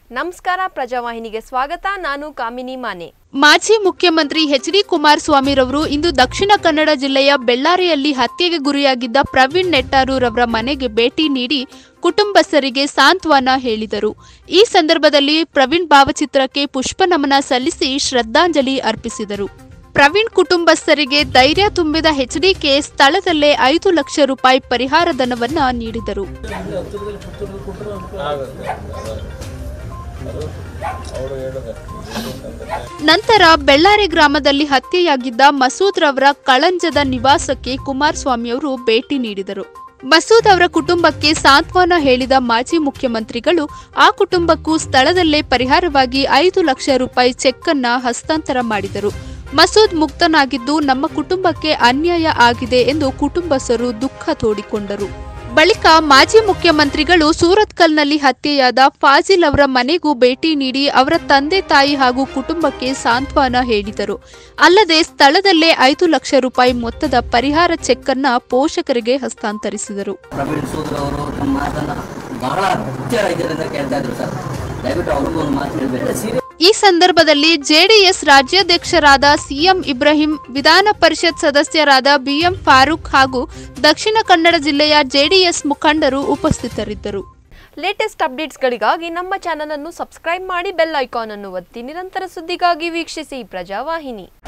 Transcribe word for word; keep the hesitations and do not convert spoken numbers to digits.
ನಮಸ್ಕಾರ ಪ್ರಜಾವಾಹಿನಿಗೆ ಸ್ವಾಗತ. ನಾನು ಕಾಮಿನಿ ಮಾನೆ. ಮಾಜಿ ಮುಖ್ಯಮಂತ್ರಿ ಎಚ್ ಡಿ ಕುಮಾರಸ್ವಾಮಿ ರವರು ಇಂದು ದಕ್ಷಿಣ ಕನ್ನಡ ಜಿಲ್ಲೆಯ ಬೆಳ್ಳಾರಿಯಲ್ಲಿ ಹತ್ಯೆಗೆ ಗುರಿಯಾಗಿದ್ದ ಪ್ರವೀಣ್ ನೆಟ್ಟಾರು ರವರ ಮನೆಗೆ ಭೇಟಿ ನೀಡಿ ಕುಟುಂಬಸ್ಥರಿಗೆ ಸಾಂತ್ವನ ಹೇಳಿದರು. ಈ ಸಂದರ್ಭದಲ್ಲಿ ಪ್ರವೀಣ್ ಭಾವಚಿತ್ರಕ್ಕೆ ಪುಷ್ಪ ನಮನ ಸಲ್ಲಿಸಿ ಶ್ರದ್ಧಾಂಜಲಿ ಅರ್ಪಿಸಿದರು. ಪ್ರವೀಣ್ ಕುಟುಂಬಸ್ಥರಿಗೆ ಧೈರ್ಯ ತುಂಬಿದ ಎಚ್ಡಿಕೆ ಸ್ಥಳದಲ್ಲೇ ಐದು ಲಕ್ಷ ರೂಪಾಯಿ ಪರಿಹಾರ ಧನವನ್ನ ನೀಡಿದರು. ನಂತರ ಬೆಳ್ಳಾರಿ ಗ್ರಾಮದಲ್ಲಿ ಹತ್ಯೆಯಾಗಿದ್ದ ಮಸೂದ್ ರವರ ಕಳಂಜದ ನಿವಾಸಕ್ಕೆ ಕುಮಾರಸ್ವಾಮಿ ಅವರು ಭೇಟಿ ನೀಡಿದರು. ಮಸೂದ್ ಅವರ ಕುಟುಂಬಕ್ಕೆ ಸಾಂತ್ವನ ಹೇಳಿದ ಮಾಜಿ ಮುಖ್ಯಮಂತ್ರಿಗಳು ಆ ಕುಟುಂಬಕ್ಕೂ ಸ್ಥಳದಲ್ಲೇ ಪರಿಹಾರವಾಗಿ ಐದು ಲಕ್ಷ ರೂಪಾಯಿ ಚೆಕ್ ಅನ್ನ ಹಸ್ತಾಂತರ ಮಾಡಿದರು. ಮಸೂದ್ ಮುಕ್ತನಾಗಿದ್ದು ನಮ್ಮ ಕುಟುಂಬಕ್ಕೆ ಅನ್ಯಾಯ ಆಗಿದೆ ಎಂದು ಕುಟುಂಬಸ್ಥರು ದುಃಖ ತೋಡಿಕೊಂಡರು. ಬಳಿಕ ಮಾಜಿ ಮುಖ್ಯಮಂತ್ರಿಗಳು ಸೂರತ್ಕಲ್ನಲ್ಲಿ ಹತ್ಯೆಯಾದ ಫಾಜಿಲ್ ಅವರ ಮನೆಗೂ ಭೇಟಿ ನೀಡಿ ಅವರ ತಂದೆ ತಾಯಿ ಹಾಗೂ ಕುಟುಂಬಕ್ಕೆ ಸಾಂತ್ವನ ಹೇಳಿದರು. ಅಲ್ಲದೆ ಸ್ಥಳದಲ್ಲೇ ಐದು ಲಕ್ಷ ರೂಪಾಯಿ ಮೊತ್ತದ ಪರಿಹಾರ ಚೆಕ್ ಅನ್ನ ಪೋಷಕರಿಗೆ ಹಸ್ತಾಂತರಿಸಿದರು. ಈ ಸಂದರ್ಭದಲ್ಲಿ ಜೆಡಿಎಸ್ ರಾಜ್ಯಾಧ್ಯಕ್ಷರಾದ ಸಿಎಂ ಇಬ್ರಾಹಿಂ, ವಿಧಾನ ಪರಿಷತ್ ಸದಸ್ಯರಾದ ಬಿಎಂ ಫಾರೂಕ್ ಹಾಗೂ ದಕ್ಷಿಣ ಕನ್ನಡ ಜಿಲ್ಲೆಯ ಜೆಡಿಎಸ್ ಮುಖಂಡರು ಉಪಸ್ಥಿತರಿದ್ದರು. ಲೇಟೆಸ್ಟ್ ಅಪ್ಡೇಟ್ಸ್ಗಳಿಗಾಗಿ ನಮ್ಮ ಚಾನೆಲ್ ಅನ್ನು ಸಬ್ಸ್ಕ್ರೈಬ್ ಮಾಡಿ, ಬೆಲ್ ಐಕಾನ್ ಅನ್ನು ಒತ್ತಿ ನಿರಂತರ ಸುದ್ದಿಗಾಗಿ ವೀಕ್ಷಿಸಿ ಪ್ರಜಾವಾಹಿನಿ.